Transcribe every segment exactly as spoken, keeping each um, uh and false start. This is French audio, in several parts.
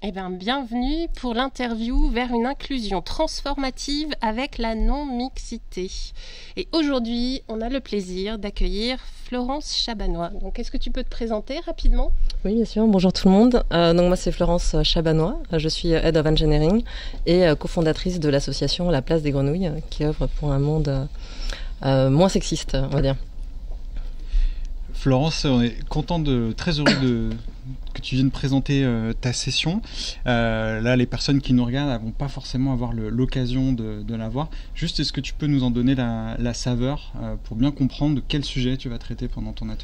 Eh bien, bienvenue pour l'interview vers une inclusion transformative avec la non-mixité. Et aujourd'hui, on a le plaisir d'accueillir Florence Chabanois. Donc, est-ce que tu peux te présenter rapidement ? Oui, bien sûr. Bonjour tout le monde. Euh, donc, moi, c'est Florence Chabanois. Je suis Head of Engineering et euh, cofondatrice de l'association La Place des Grenouilles, qui œuvre pour un monde euh, moins sexiste, on va dire. Florence, on est content, de, très heureux de, que tu viennes présenter euh, ta session. Euh, là, les personnes qui nous regardent ne vont pas forcément avoir le, l'occasion de, de la voir. Juste, est-ce que tu peux nous en donner la, la saveur euh, pour bien comprendre de quel sujet tu vas traiter pendant ton atelier ?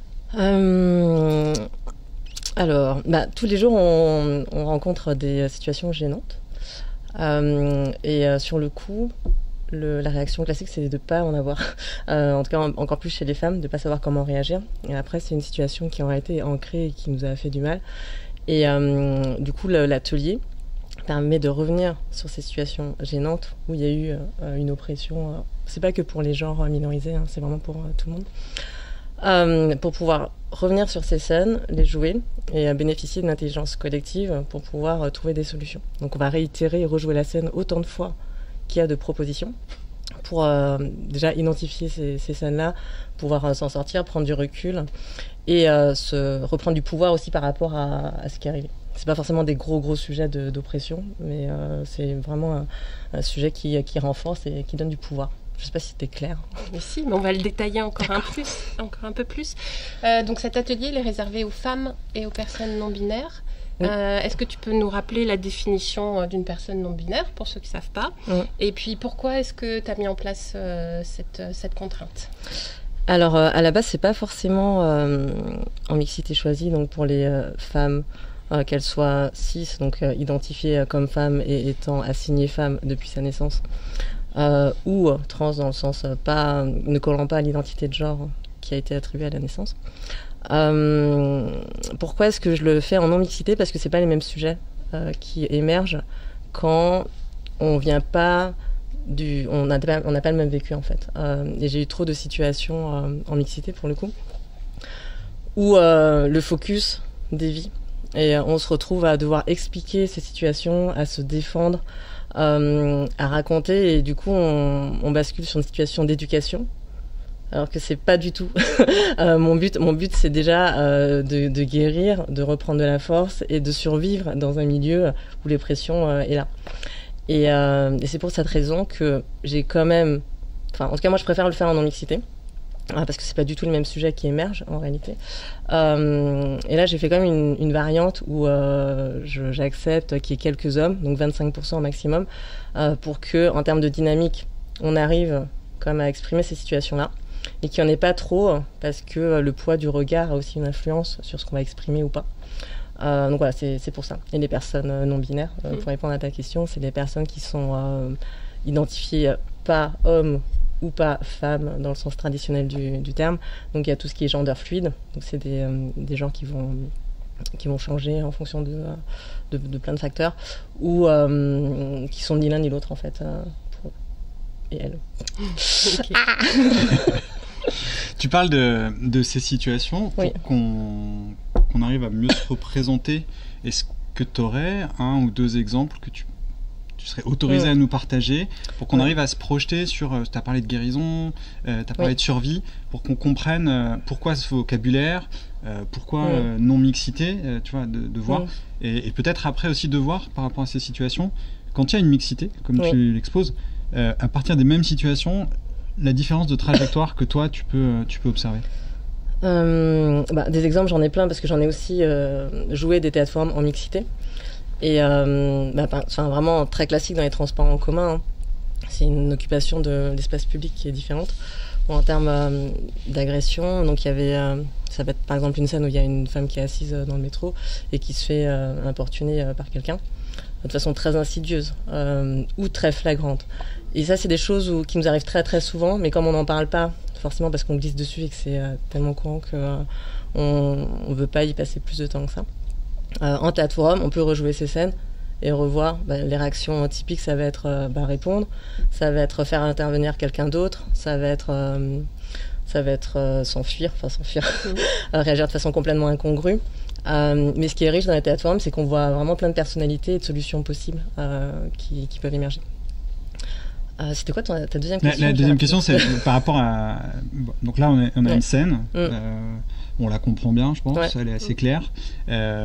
euh, Alors, bah, tous les jours, on, on rencontre des situations gênantes. Euh, et euh, sur le coup... Le, la réaction classique, c'est de ne pas en avoir. Euh, en tout cas, en, encore plus chez les femmes, de ne pas savoir comment réagir. Et après, c'est une situation qui aurait été ancrée et qui nous a fait du mal. Et euh, du coup, le, l'atelier permet de revenir sur ces situations gênantes où il y a eu euh, une oppression. Euh, c'est pas que pour les genres minorisés, hein, c'est vraiment pour euh, tout le monde. Euh, pour pouvoir revenir sur ces scènes, les jouer et euh, bénéficier d'une intelligence collective pour pouvoir euh, trouver des solutions. Donc, on va réitérer et rejouer la scène autant de fois qu'il y a de propositions pour euh, déjà identifier ces, ces scènes-là, pouvoir euh, s'en sortir, prendre du recul et euh, se reprendre du pouvoir aussi par rapport à, à ce qui est arrivé. C'est pas forcément des gros gros sujets de, d'oppression, mais euh, c'est vraiment un, un sujet qui, qui renforce et qui donne du pouvoir. Je sais pas si c'était clair. Mais si, mais on va le détailler encore un, plus, encore un peu plus. Euh, donc cet atelier il est réservé aux femmes et aux personnes non binaires. Oui. Euh, est-ce que tu peux nous rappeler la définition d'une personne non binaire, pour ceux qui ne savent pas ? Oui. Et puis, pourquoi est-ce que tu as mis en place euh, cette, cette contrainte ? Alors, euh, à la base, ce n'est pas forcément euh, en mixité choisie, donc pour les euh, femmes, euh, qu'elles soient cis, donc euh, identifiées comme femmes et étant assignées femmes depuis sa naissance, euh, ou euh, trans dans le sens euh, pas, ne collant pas à l'identité de genre qui a été attribuée à la naissance. Euh, pourquoi est-ce que je le fais en non-mixité ? Parce que c'est pas les mêmes sujets euh, qui émergent quand on vient pas du, on n'a pas, on n'a pas le même vécu en fait. Euh, et j'ai eu trop de situations euh, en mixité pour le coup où euh, le focus dévie et euh, on se retrouve à devoir expliquer ces situations, à se défendre, euh, à raconter et du coup on, on bascule sur une situation d'éducation. Alors que c'est pas du tout. euh, mon but, mon but, c'est déjà euh, de, de guérir, de reprendre de la force et de survivre dans un milieu où l'oppression euh, est là. Et, euh, et c'est pour cette raison que j'ai quand même, enfin, en tout cas, moi, je préfère le faire en non-mixité euh, parce que c'est pas du tout le même sujet qui émerge en réalité. Euh, et là, j'ai fait quand même une, une variante où euh, je, j'accepte qu'il y ait quelques hommes, donc vingt-cinq pour cent au maximum, euh, pour que, en termes de dynamique, on arrive quand même à exprimer ces situations-là. Et qu'il n'y en ait pas trop, parce que le poids du regard a aussi une influence sur ce qu'on va exprimer ou pas. Euh, donc voilà, c'est, c'est pour ça. Et les personnes non-binaires, euh, pour répondre à ta question, c'est les personnes qui sont euh, identifiées pas hommes ou pas femmes dans le sens traditionnel du, du terme. Donc il y a tout ce qui est gender fluide, donc c'est des, euh, des gens qui vont, qui vont changer en fonction de, de, de plein de facteurs, ou euh, qui sont ni l'un ni l'autre en fait. Euh, et elles. Okay. Tu parles de, de ces situations pour oui. qu'on, qu'on arrive à mieux se représenter. Est-ce que tu aurais un ou deux exemples que tu, tu serais autorisé oui. à nous partager pour qu'on oui. arrive à se projeter sur... Euh, tu as parlé de guérison, euh, tu as parlé oui. de survie, pour qu'on comprenne euh, pourquoi ce vocabulaire, euh, pourquoi oui. euh, non-mixité, euh, tu vois, de, de voir. Oui. Et, et peut-être après aussi de voir par rapport à ces situations, quand il y a une mixité, comme oui. tu l'exposes, Euh, à partir des mêmes situations, la différence de trajectoire que toi, tu peux, tu peux observer. euh, bah, Des exemples, j'en ai plein, parce que j'en ai aussi euh, joué des théâtres formes en mixité. Et euh, bah, enfin, vraiment très classique dans les transports en commun. Hein. C'est une occupation de l'espace public qui est différente. Bon, en termes euh, d'agression, donc il y avait, euh, ça va être par exemple une scène où il y a une femme qui est assise dans le métro et qui se fait euh, importuner euh, par quelqu'un. De façon très insidieuse euh, ou très flagrante. Et ça, c'est des choses où, qui nous arrivent très très souvent, mais comme on n'en parle pas, forcément parce qu'on glisse dessus et que c'est euh, tellement courant qu'on euh, ne veut pas y passer plus de temps que ça. Euh, en théâtre forum, on peut rejouer ces scènes et revoir bah, les réactions typiques. Ça va être euh, bah, répondre, ça va être faire intervenir quelqu'un d'autre, ça va être, euh, ça va être euh, s'enfuir, enfin s'enfuir, mmh. réagir de façon complètement incongrue. Euh, mais ce qui est riche dans la théâtre forum, c'est qu'on voit vraiment plein de personnalités et de solutions possibles euh, qui, qui peuvent émerger. Euh, c'était quoi ton, ta deuxième question? La, la deuxième question, c'est par rapport à... Donc là, on, est, on a ouais. une scène, mm. euh, on la comprend bien, je pense, ouais. elle est assez claire. Euh,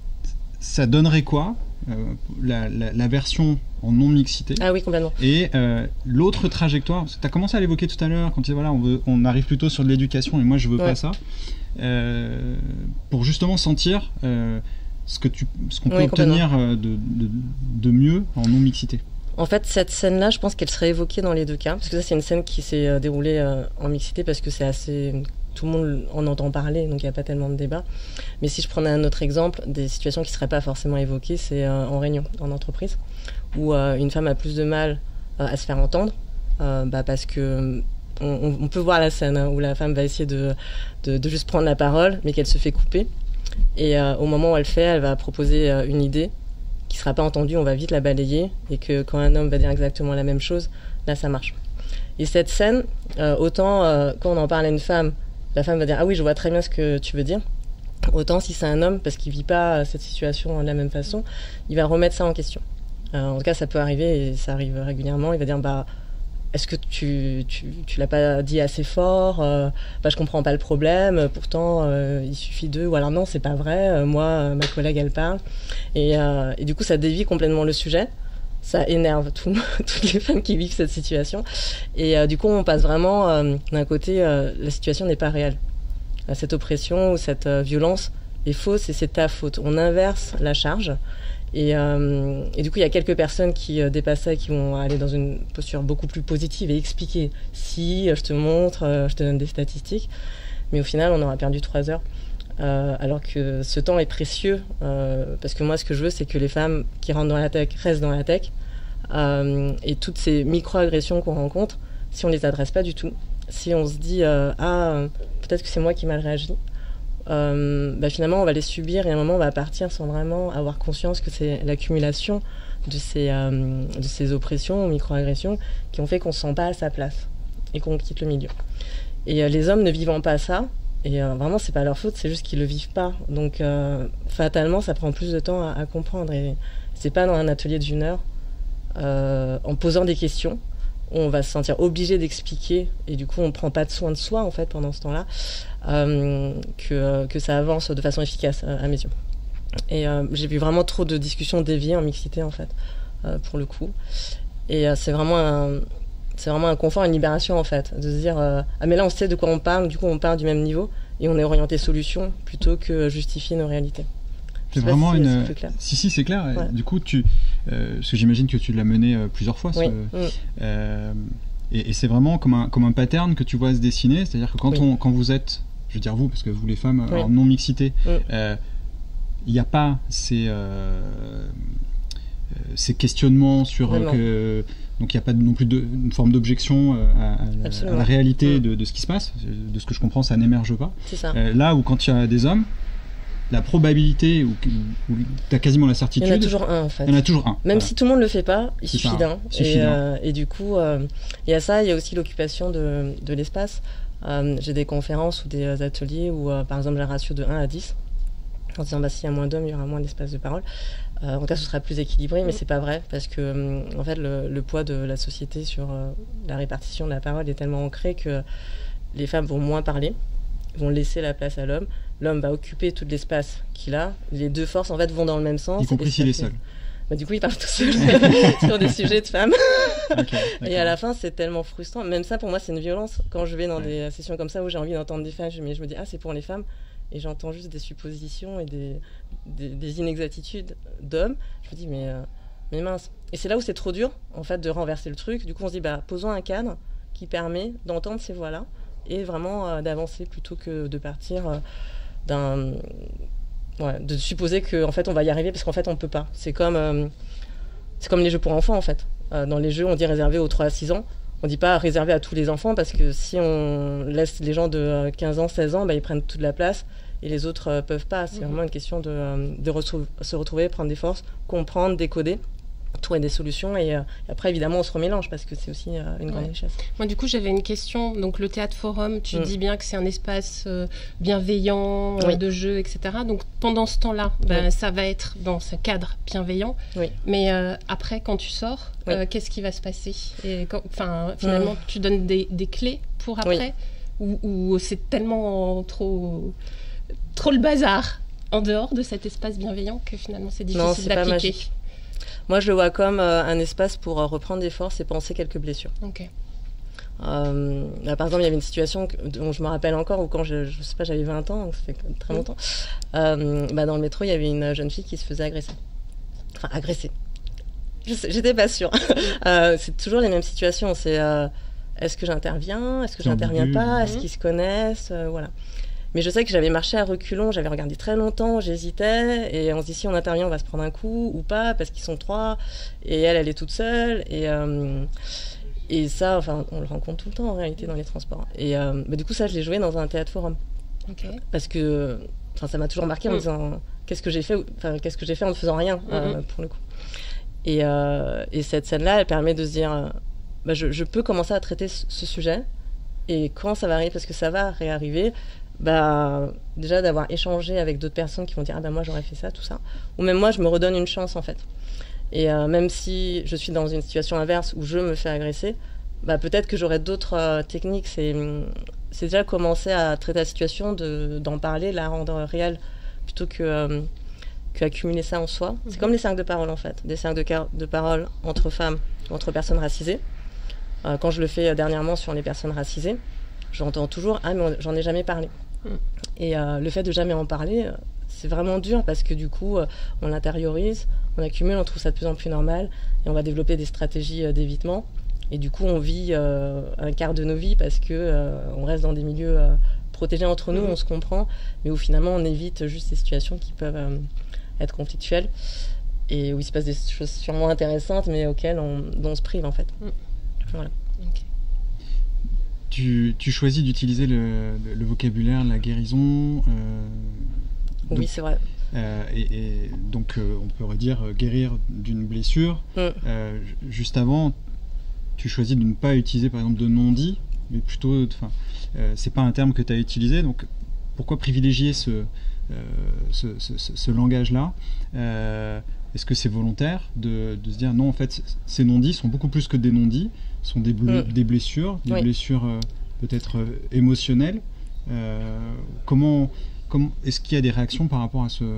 ça donnerait quoi euh, la, la, la version en non-mixité? Ah oui, complètement. Et euh, l'autre trajectoire, tu as commencé à l'évoquer tout à l'heure, quand tu dis, voilà, on, veut, on arrive plutôt sur de l'éducation et moi, je veux ouais. pas ça. Euh, pour justement sentir euh, ce que tu, ce qu'on peut oui, obtenir de, de, de mieux en non-mixité. En fait, cette scène-là, je pense qu'elle serait évoquée dans les deux cas, parce que ça, c'est une scène qui s'est euh, déroulée euh, en mixité, parce que c'est assez... Tout le monde en entend parler, donc il n'y a pas tellement de débat. Mais si je prenais un autre exemple, des situations qui ne seraient pas forcément évoquées, c'est euh, en réunion, en entreprise, où euh, une femme a plus de mal euh, à se faire entendre, euh, bah, parce que... On, on peut voir la scène hein, où la femme va essayer de, de, de juste prendre la parole, mais qu'elle se fait couper. Et euh, au moment où elle le fait, elle va proposer euh, une idée qui ne sera pas entendue, on va vite la balayer. Et que quand un homme va dire exactement la même chose, là, ça marche. Et cette scène, euh, autant euh, quand on en parle à une femme, la femme va dire « Ah oui, je vois très bien ce que tu veux dire ». Autant si c'est un homme, parce qu'il ne vit pas cette situation de la même façon, il va remettre ça en question. Euh, en tout cas, ça peut arriver, et ça arrive régulièrement. Il va dire « Bah, est-ce que tu, tu, tu l'as pas dit assez fort euh, bah, je comprends pas le problème, pourtant euh, il suffit de... » Ou alors non, c'est pas vrai, euh, moi, euh, ma collègue, elle parle. Et, euh, et du coup, ça dévie complètement le sujet. Ça énerve tout, toutes les femmes qui vivent cette situation. Et euh, du coup, on passe vraiment euh, d'un côté, euh, la situation n'est pas réelle. Cette oppression ou cette euh, violence est fausse et c'est ta faute. On inverse la charge. Et, euh, et du coup, il y a quelques personnes qui euh, dépassent ça et qui vont aller dans une posture beaucoup plus positive et expliquer si je te montre, euh, je te donne des statistiques. Mais au final, on aura perdu trois heures. Euh, alors que ce temps est précieux. Euh, parce que moi, ce que je veux, c'est que les femmes qui rentrent dans la tech restent dans la tech. Euh, et toutes ces micro-agressions qu'on rencontre, si on ne les adresse pas du tout, si on se dit euh, « Ah, peut-être que c'est moi qui ai mal réagi », Euh, bah finalement on va les subir et à un moment on va partir sans vraiment avoir conscience que c'est l'accumulation de ces, euh, de ces oppressions ou micro-agressions qui ont fait qu'on ne se sent pas à sa place et qu'on quitte le milieu. Et euh, les hommes ne vivant pas ça, et euh, vraiment c'est pas leur faute, c'est juste qu'ils le vivent pas, donc euh, fatalement ça prend plus de temps à, à comprendre et c'est pas dans un atelier d'une heure euh, en posant des questions on va se sentir obligé d'expliquer et du coup on prend pas de soin de soi en fait pendant ce temps-là euh, que, que ça avance de façon efficace à, à mes yeux. Et euh, j'ai vu vraiment trop de discussions déviées en mixité en fait euh, pour le coup et euh, c'est vraiment un c'est vraiment un confort, une libération en fait de se dire euh, ah mais là on sait de quoi on parle, du coup on parle du même niveau et on est orienté solution plutôt que justifier nos réalités. C'est vraiment si, une. Si, si, c'est clair. Ouais. Du coup, tu. Euh, parce que j'imagine que tu l'as mené euh, plusieurs fois. Oui. Ce, mmh. euh, et, et c'est vraiment comme un, comme un pattern que tu vois se dessiner. C'est-à-dire que quand, oui. on, quand vous êtes. Je veux dire vous, parce que vous, les femmes, oui. en non-mixité, il mmh. n'y euh, a pas ces, euh, ces questionnements sur. Euh, que, donc, il n'y a pas non plus de, une forme d'objection à, à, à la réalité mmh. de, de ce qui se passe. De ce que je comprends, ça n'émerge pas. C'est ça. Euh, là où, quand il y a des hommes. La probabilité, où, où tu as quasiment la certitude... Il y en a toujours un, en fait. Il y en a toujours un. Même voilà. si tout le monde ne le fait pas, il C'est suffit d'un. Et, euh, et du coup, euh, il y a ça, il y a aussi l'occupation de, de l'espace. Euh, j'ai des conférences ou des ateliers où, euh, par exemple, j'ai un ratio de un à dix. En disant, bah, s'il y a moins d'hommes, il y aura moins d'espace de parole. Euh, en tout cas, ce sera plus équilibré, mais c'est pas vrai. Parce que, euh, en fait, le, le poids de la société sur euh, la répartition de la parole est tellement ancré que les femmes vont moins parler, vont laisser la place à l'homme. L'homme va occuper tout l'espace qu'il a. Les deux forces, en fait, vont dans le même sens. Y compris s'il est seul. Bah, du coup, il parle tout seul sur des sujets de femmes. Okay, et à la fin, c'est tellement frustrant. Même ça, pour moi, c'est une violence. Quand je vais dans ouais. des sessions comme ça où j'ai envie d'entendre des femmes, je me, je me dis, ah, c'est pour les femmes. Et j'entends juste des suppositions et des, des, des inexactitudes d'hommes. Je me dis, mais, euh, mais mince. Et c'est là où c'est trop dur, en fait, de renverser le truc. Du coup, on se dit, bah, posons un cadre qui permet d'entendre ces voix-là et vraiment euh, d'avancer plutôt que de partir... Euh, d'un ouais, de supposer qu'en fait on va y arriver parce qu'en fait on peut pas. C'est comme euh, c'est comme les jeux pour enfants en fait. Euh, dans les jeux on dit réservé aux trois à six ans, on dit pas réservé à tous les enfants parce que si on laisse les gens de quinze ans, seize ans, bah, ils prennent toute la place et les autres euh, peuvent pas. C'est mmh. vraiment une question de, de retrouv- se retrouver, prendre des forces, comprendre, décoder trouver des solutions et, euh, et après évidemment on se remélange parce que c'est aussi euh, une grande Ouais. richesse. Moi, du coup, j'avais une question. Donc, le Théâtre Forum, tu Mm. dis bien que c'est un espace euh, bienveillant, euh, Oui. de jeu, et cetera. Donc, pendant ce temps-là, ben, Oui. ça va être dans ce cadre bienveillant. Oui. Mais euh, après, quand tu sors, Oui. euh, qu'est-ce qui va se passer? Et quand- enfin, finalement, Mm. tu donnes des, des clés pour après, ou, ou c'est tellement trop, trop le bazar en dehors de cet espace bienveillant que finalement c'est Non, difficile c'est pas d'appliquer. magique. Moi je le vois comme euh, un espace pour euh, reprendre des forces et penser quelques blessures. Ok. Euh, là, par exemple, il y avait une situation que- dont je me rappelle encore où quand je, je sais pas, j'avais vingt ans, donc ça fait très Mm. longtemps. Euh, bah, dans le métro, il y avait une jeune fille qui se faisait agresser. Enfin, agresser. Je sais- J'étais pas sûre. Euh, c'est toujours les mêmes situations. C'est euh, est-ce que j'interviens, est-ce que C'est j'interviens ambigu. pas, est-ce Mhm. qu'ils se connaissent, euh, voilà. Mais je sais que j'avais marché à reculons, j'avais regardé très longtemps, j'hésitais, et on se dit si on intervient, on va se prendre un coup ou pas, parce qu'ils sont trois, et elle, elle est toute seule, et, euh, et ça, enfin, on le rencontre tout le temps en réalité dans les transports. Et euh, bah, du coup, ça, je l'ai joué dans un théâtre forum, Ok. parce que enfin, ça m'a toujours marqué en Mm. me disant qu'est-ce que j'ai fait, enfin, qu'est-ce que j'ai fait en ne faisant rien, euh, Mhm. pour le coup. Et, euh, et cette scène-là, elle permet de se dire euh, bah, je, je peux commencer à traiter ce, ce sujet, et quand ça va arriver, parce que ça va réarriver, bah, déjà d'avoir échangé avec d'autres personnes qui vont dire ah ben moi j'aurais fait ça, tout ça, ou même moi je me redonne une chance en fait. Et euh, même si je suis dans une situation inverse où je me fais agresser, bah, peut-être que j'aurai d'autres euh, techniques. C'est, c'est déjà commencer à traiter la situation, de, d'en parler, la rendre réelle, plutôt que euh, qu'accumuler ça en soi. C'est Mhm. comme les cercles de parole en fait, des cercles de, car- de parole entre femmes ou entre personnes racisées. Euh, quand je le fais euh, dernièrement sur les personnes racisées, j'entends toujours ah mais on- j'en ai jamais parlé. Mm. Et euh, le fait de jamais en parler, euh, c'est vraiment dur parce que du coup, euh, on l'intériorise, on accumule, on trouve ça de plus en plus normal et on va développer des stratégies euh, d'évitement. Et du coup, on vit euh, un quart de nos vies parce que euh, on reste dans des milieux euh, protégés entre nous, Mhm. on se comprend, mais où finalement on évite juste ces situations qui peuvent euh, être conflictuelles et où il se passe des choses sûrement intéressantes, mais auxquelles on, dont on se prive en fait. Mm. Voilà. Ok. Tu, tu choisis d'utiliser le, le- le vocabulaire, la guérison. euh, Oui, donc, c'est vrai. euh, et, et donc, euh, on pourrait dire euh, guérir d'une blessure. Mm. Euh, ju- juste avant, tu choisis de ne pas utiliser par exemple de non-dit, mais plutôt. Enfin, euh, c'est pas un terme que tu as utilisé, donc pourquoi privilégier ce, euh, ce, ce- ce- ce langage-là? Euh, Est-ce que c'est volontaire de, de se dire non, en fait, ces non-dits sont beaucoup plus que des non-dits, sont des, ble- Mm. des blessures, des Oui. blessures euh, peut-être euh, émotionnelles. Euh, comment, comment, est-ce qu'il y a des réactions par rapport à ce,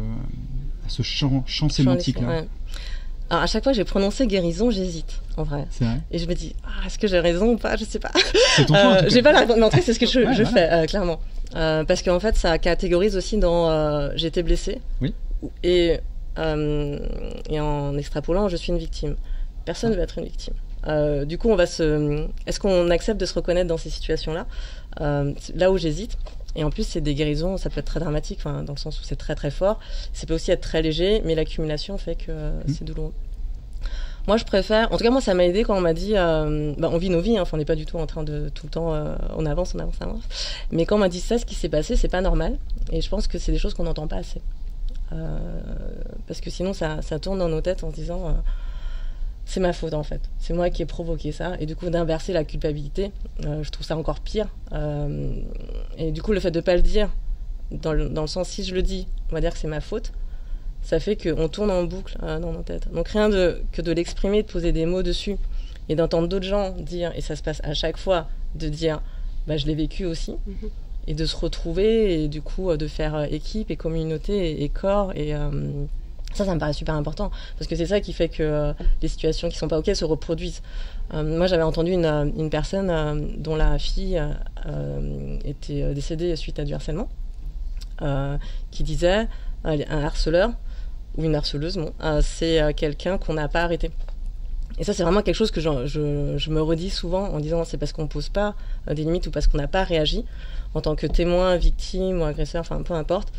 à ce champ, champ sémantique-là? Ouais. Alors, à chaque fois que j'ai prononcé guérison, j'hésite, en vrai. C'est vrai. Et je me dis, ah, est-ce que j'ai raison ou pas? Je sais pas. C'est ton choix, en Euh, tout cas. j'ai pas la réponse, mais en tout cas, c'est ce que je, Ouais, je voilà. fais, euh, clairement. Euh, parce qu'en fait, ça catégorise aussi dans euh, j'ai été blessée. Oui. Et, euh, et en extrapolant, je suis une victime. Personne ne veut être une victime. Euh, du coup, on va se. Est-ce qu'on accepte de se reconnaître dans ces situations-là? Euh, c'est là où j'hésite. Et en plus, c'est des guérisons, ça peut être très dramatique, enfin, dans le sens où c'est très très fort. Ça peut aussi être très léger, mais l'accumulation fait que euh, Mmh. c'est douloureux. Moi, je préfère. En tout cas, moi, ça m'a aidé quand on m'a dit. Euh, bah, on vit nos vies, hein, enfin, on n'est pas du tout en train de tout le temps. Euh, on avance, on avance, on avance. Mais quand on m'a dit ça, ce qui s'est passé, c'est pas normal. Et je pense que c'est des choses qu'on n'entend pas assez. Euh, parce que sinon, ça, ça tourne dans nos têtes en se disant. Euh, c'est ma faute en fait, c'est moi qui ai provoqué ça, et du coup d'inverser la culpabilité, euh, je trouve ça encore pire. Euh, et du coup le fait de ne pas le dire, dans le, dans le sens si je le dis, on va dire que c'est ma faute, ça fait qu'on tourne en boucle euh, dans nos têtes. Donc rien de, que de l'exprimer, de poser des mots dessus, et d'entendre d'autres gens dire, et ça se passe à chaque fois, de dire bah, je l'ai vécu aussi, Mhm. et de se retrouver, et du coup euh, de faire euh, équipe et communauté et, et corps, et... Euh, ça, ça me paraît super important, parce que c'est ça qui fait que euh, les situations qui sont pas OK se reproduisent. Euh, moi, j'avais entendu une, une personne euh, dont la fille euh, était décédée suite à du harcèlement, euh, qui disait euh, un harceleur, ou une harceleuse, bon, euh, c'est euh, quelqu'un qu'on n'a pas arrêté. Et ça, c'est vraiment quelque chose que je, je, je me redis souvent en disant c'est parce qu'on ne pose pas euh, des limites ou parce qu'on n'a pas réagi en tant que témoin, victime ou agresseur, enfin peu importe,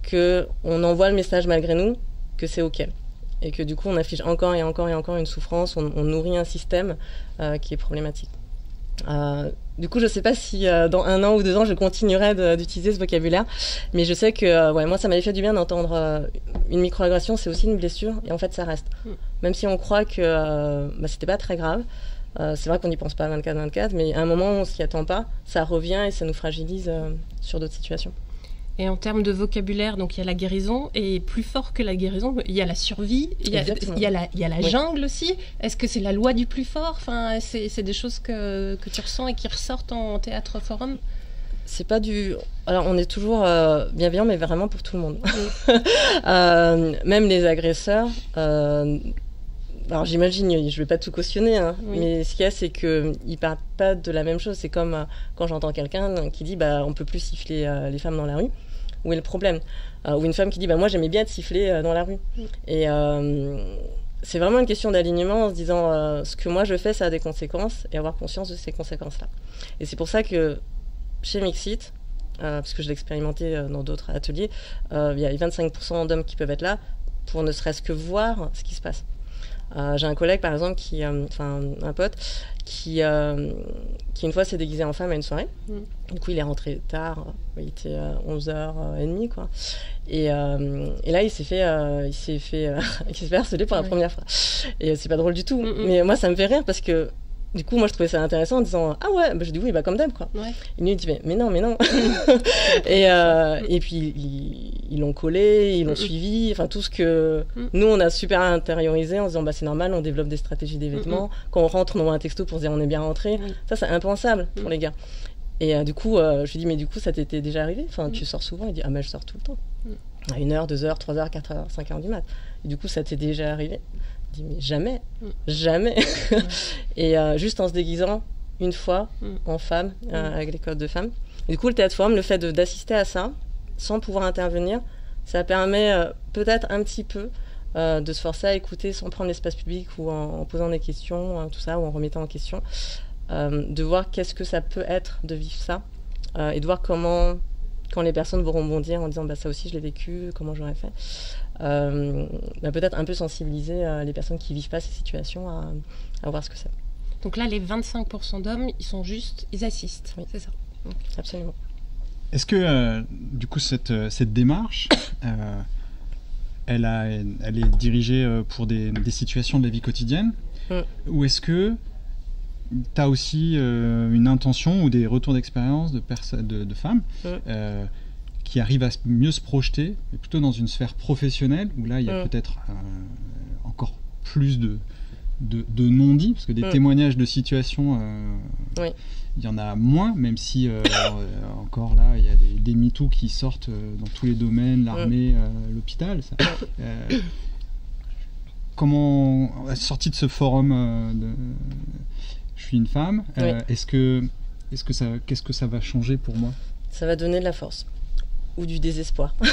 qu'on envoie le message malgré nous que c'est OK. Et que du coup, on affiche encore et encore et encore une souffrance, on, on nourrit un système euh, qui est problématique. Euh, du coup, je sais pas si euh, dans un an ou deux ans, je continuerai de, d'utiliser ce vocabulaire, mais je sais que euh, ouais, moi, ça m'avait fait du bien d'entendre euh, une microagression, c'est aussi une blessure, et en fait, ça reste. Mm. Même si on croit que euh, bah, c'était pas très grave, euh, c'est vrai qu'on n'y pense pas vingt-quatre vingt-quatre, mais à un moment où on s'y attend pas, ça revient et ça nous fragilise euh, sur d'autres situations. Et en termes de vocabulaire, donc il y a la guérison, et plus fort que la guérison, il y a la survie, il y a, il y a la, il y a la oui. jungle aussi. Est-ce que c'est la loi du plus fort? Enfin, c'est, c'est des choses que, que tu ressens et qui ressortent en théâtre forum? C'est pas du... Alors, on est toujours euh, bienveillant, mais vraiment pour tout le monde. Oui. euh, même les agresseurs... Euh, alors j'imagine, je ne vais pas tout cautionner, hein, oui. mais ce qu'il y a, c'est qu'ils ne partent pas de la même chose. C'est comme euh, quand j'entends quelqu'un qui dit bah, on ne peut plus siffler euh, les femmes dans la rue. Où est le problème? euh, Ou une femme qui dit bah, moi j'aimais bien être sifflée euh, dans la rue. Oui. Et euh, c'est vraiment une question d'alignement en se disant euh, ce que moi je fais, ça a des conséquences et avoir conscience de ces conséquences-là. Et c'est pour ça que chez Mixit, euh, parce que je l'ai expérimenté euh, dans d'autres ateliers, euh, il y a vingt-cinq pour cent d'hommes qui peuvent être là pour ne serait-ce que voir ce qui se passe. Euh, j'ai un collègue par exemple, qui, euh, enfin un pote, qui, euh, qui une fois s'est déguisé en femme à une soirée. Mm. Du coup il est rentré tard, il était euh, onze heures trente quoi. Et, euh, et là il s'est fait, euh, il s'est fait, euh, il s'est fait harceler pour la ouais. première fois. Et c'est pas drôle du tout. Mm-mm. Mais moi ça me fait rire parce que du coup, moi, je trouvais ça intéressant en disant ah ouais, bah, je dis oui, bah comme d'hab quoi. Ouais. Et lui il dit mais, mais non, mais non. et euh, et puis ils, ils l'ont collé, ils l'ont mm-hmm. suivi, enfin tout ce que mm-hmm. nous on a super intériorisé en se disant bah c'est normal, on développe des stratégies des vêtements. Mm-hmm. Quand on rentre, on envoie un texto pour dire on est bien rentré. Mm-hmm. Ça c'est impensable mm-hmm. pour les gars. Et euh, du coup, euh, je lui dis mais du coup ça t'était déjà arrivé? Enfin mm-hmm. tu sors souvent? Il dit ah bah je sors tout le temps. Mm-hmm. À une heure, deux heures, trois heures, quatre heures, cinq heures du mat. Et du coup ça t'est déjà arrivé? Je dis mais jamais, mm. jamais. Mm. Et euh, juste en se déguisant une fois mm. en femme, mm. euh, avec les codes de femme. Et du coup, le théâtre forum, le fait de, d'assister à ça, sans pouvoir intervenir, ça permet euh, peut-être un petit peu euh, de se forcer à écouter sans prendre l'espace public ou en, en posant des questions, hein, tout ça, ou en remettant en question, euh, de voir qu'est-ce que ça peut être de vivre ça, euh, et de voir comment, quand les personnes vont rebondir en disant bah, ça aussi je l'ai vécu, comment j'aurais fait. Euh, bah peut-être un peu sensibiliser euh, les personnes qui vivent pas ces situations à, à voir ce que c'est. Donc là, les vingt-cinq pour cent d'hommes, ils sont juste, ils assistent, oui. c'est ça? Oui, absolument. Est-ce que, euh, du coup, cette, cette démarche, euh, elle, a, elle est dirigée euh, pour des, des situations de la vie quotidienne, mm. ou est-ce que tu as aussi euh, une intention ou des retours d'expérience de, perso- de, de femmes mm. euh, qui arrivent à mieux se projeter, mais plutôt dans une sphère professionnelle, où là, il y a mmh. peut-être euh, encore plus de, de, de non-dits, parce que des mmh. témoignages de situations, euh, oui. il y en a moins, même si, euh, encore là, il y a des, des MeToo qui sortent dans tous les domaines, l'armée, mmh. euh, l'hôpital. Ça. Euh, comment, sorti de ce forum, euh, de, je suis une femme, euh, oui. est-ce que, est-ce que ça, qu'est-ce que ça va changer pour moi? Ça va donner de la force. Ou du désespoir. euh...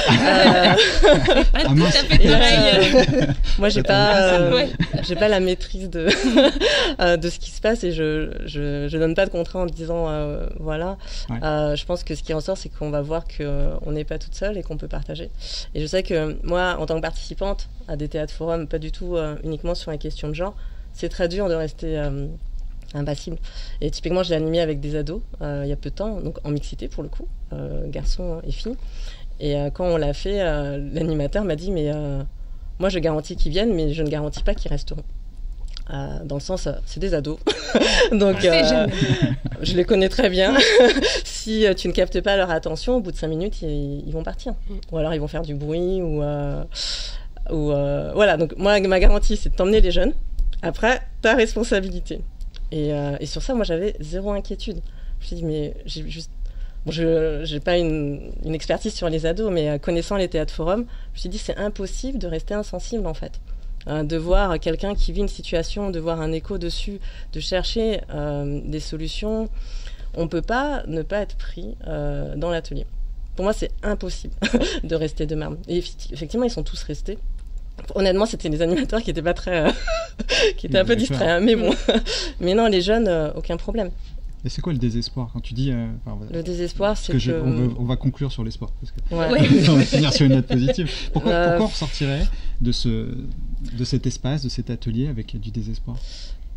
ah mince. euh, moi, j'ai pas, euh, ouais. j'ai pas la maîtrise de euh, de ce qui se passe et je je, je donne pas de contrat en disant euh, voilà. Ouais. Euh, je pense que ce qui ressort, c'est qu'on va voir que euh, on n'est pas toute seule et qu'on peut partager. Et je sais que moi, en tant que participante à des théâtres forums, pas du tout euh, uniquement sur les questions de genre, c'est très dur de rester euh, impassible. Et typiquement, je l'ai animé avec des ados euh, il y a peu de temps, donc en mixité pour le coup, euh, garçons et filles. Et euh, quand on l'a fait, euh, l'animateur m'a dit mais euh, moi je garantis qu'ils viennent, mais je ne garantis pas qu'ils resteront. Euh, dans le sens, euh, c'est des ados, donc euh, je les connais très bien. Si euh, tu ne captes pas leur attention, au bout de cinq minutes, ils, ils vont partir, ou alors ils vont faire du bruit, ou, euh, ou euh, voilà. Donc moi, ma garantie, c'est de t'emmener les jeunes. Après, ta responsabilité. Et, euh, et sur ça, moi, j'avais zéro inquiétude. Je me suis dit, mais j'ai juste... Bon, je n'ai pas une, une expertise sur les ados, mais euh, connaissant les théâtres forums, je me suis dit, c'est impossible de rester insensible, en fait. Euh, de voir quelqu'un qui vit une situation, de voir un écho dessus, de chercher euh, des solutions. On ne peut pas ne pas être pris euh, dans l'atelier. Pour moi, c'est impossible de rester de marbre. Et effectivement, ils sont tous restés. Honnêtement, c'était les animateurs qui étaient pas très, euh, qui étaient un peu distraits, hein, mais bon. Mais non, les jeunes, euh, aucun problème. Et c'est quoi le désespoir quand tu dis euh, enfin, le désespoir, c'est que, que... Je, on, veut, on va conclure sur l'espoir parce que ouais. on va finir sur une note positive. Pourquoi, euh... pourquoi on ressortirait de ce, de cet espace, de cet atelier avec du désespoir?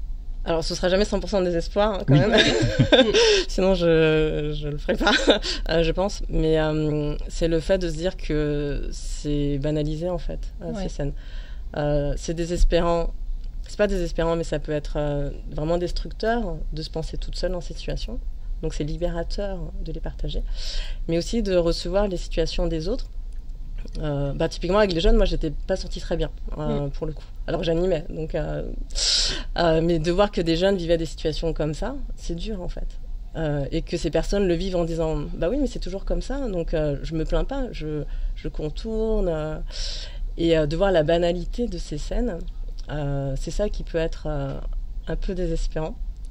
Alors, ce sera jamais cent pour cent de désespoir, hein, quand Oui. même. Sinon, je je le ferai pas, euh, je pense. Mais euh, c'est le fait de se dire que c'est banalisé, en fait, euh, Ouais. ces scènes. Euh, c'est désespérant. C'est pas désespérant, mais ça peut être euh, vraiment destructeur de se penser toute seule dans cette situation. Donc, c'est libérateur de les partager. Mais aussi de recevoir les situations des autres. Euh, bah, typiquement, avec les jeunes, moi, j'étais pas sortie très bien, euh, Mm. pour le coup. Alors, j'animais, donc... Euh, euh, mais de voir que des jeunes vivaient des situations comme ça, c'est dur, en fait. Euh, et que ces personnes le vivent en disant « Bah oui, mais c'est toujours comme ça, donc euh, je me plains pas, je, je contourne. Euh, » Et euh, de voir la banalité de ces scènes, euh, c'est ça qui peut être euh, un peu désespérant.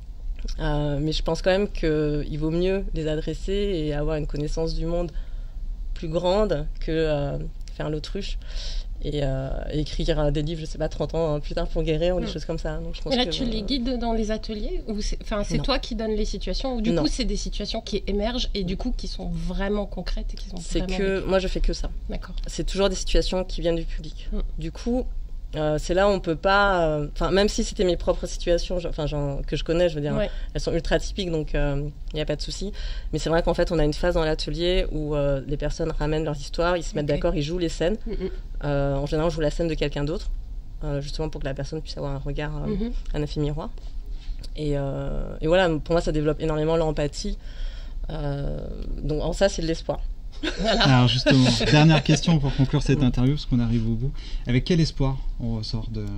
Euh, mais je pense quand même qu'il vaut mieux les adresser et avoir une connaissance du monde plus grande que euh, faire l'autruche et, euh, et écrire des livres, je sais pas, trente ans plus tard pour guérir ou des Mm. choses comme ça. Donc, je pense Et là, que, tu euh, les guides dans les ateliers ou c'est, enfin, c'est Non. toi qui donnes les situations ou du Non. coup, c'est des situations qui émergent et du coup, qui sont vraiment concrètes et qui sont c'est vraiment... que moi je fais que ça. D'accord. C'est toujours des situations qui viennent du public. Mm. Du coup, euh, c'est là où on peut pas. Enfin, euh, même si c'était mes propres situations, enfin, que je connais, je veux dire, Ouais. elles sont ultra typiques, donc il euh, n'y a pas de souci. Mais c'est vrai qu'en fait, on a une phase dans l'atelier où euh, les personnes ramènent leurs histoires, ils se mettent Ok. d'accord, ils jouent les scènes. Mm, mm. Euh, en général, on joue la scène de quelqu'un d'autre, euh, justement pour que la personne puisse avoir un regard, euh, Mhm. un effet miroir. Et, euh, et voilà, pour moi, ça développe énormément l'empathie. Euh, donc, en ça, c'est de l'espoir. Alors justement, dernière question pour conclure cette interview, parce qu'on arrive au bout. Avec quel espoir on ressort de, de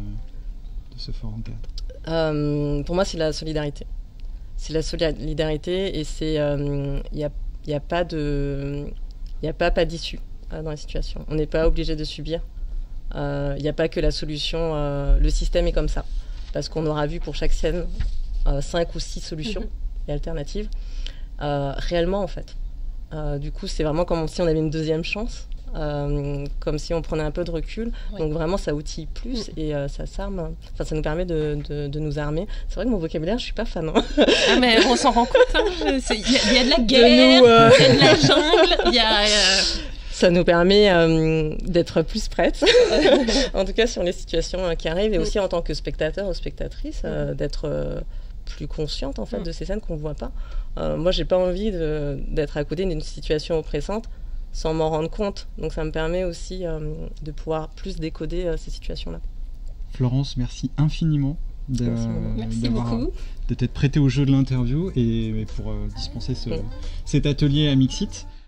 ce forum théâtre? Euh, pour moi, c'est la solidarité. C'est la solidarité et c'est il euh, n'y a, y a pas de il y a pas pas d'issue euh, dans la situation. On n'est pas obligé de subir. Il euh, n'y a pas que la solution. Euh, le système est comme ça parce qu'on aura vu pour chaque scène euh, cinq ou six solutions mm-hmm. et alternatives. Euh, réellement, en fait. Euh, du coup, c'est vraiment comme si on avait une deuxième chance. Euh, comme si on prenait un peu de recul. Oui. Donc vraiment, ça outille plus mmh. et euh, ça s'arme. Enfin, ça nous permet de, de, de nous armer. C'est vrai que mon vocabulaire, je suis pas fan. Hein. Ah mais on s'en rend compte. Il hein. y, y a de la guerre, il euh... y a de la jungle, il y a. Euh... Ça nous permet euh, d'être plus prêtes, en tout cas sur les situations euh, qui arrivent, et mmh. aussi en tant que spectateur ou spectatrice, euh, mmh. d'être euh, plus consciente en fait mmh. de ces scènes qu'on ne voit pas. Euh, moi, j'ai pas envie de, d'être à côté d'une situation oppressante sans m'en rendre compte. Donc ça me permet aussi euh, de pouvoir plus décoder euh, ces situations-là. Florence, merci infiniment de, merci, merci d'avoir, beaucoup. de t'être prêtée au jeu de l'interview et, et pour euh, dispenser ce, mmh. cet atelier à Mixit.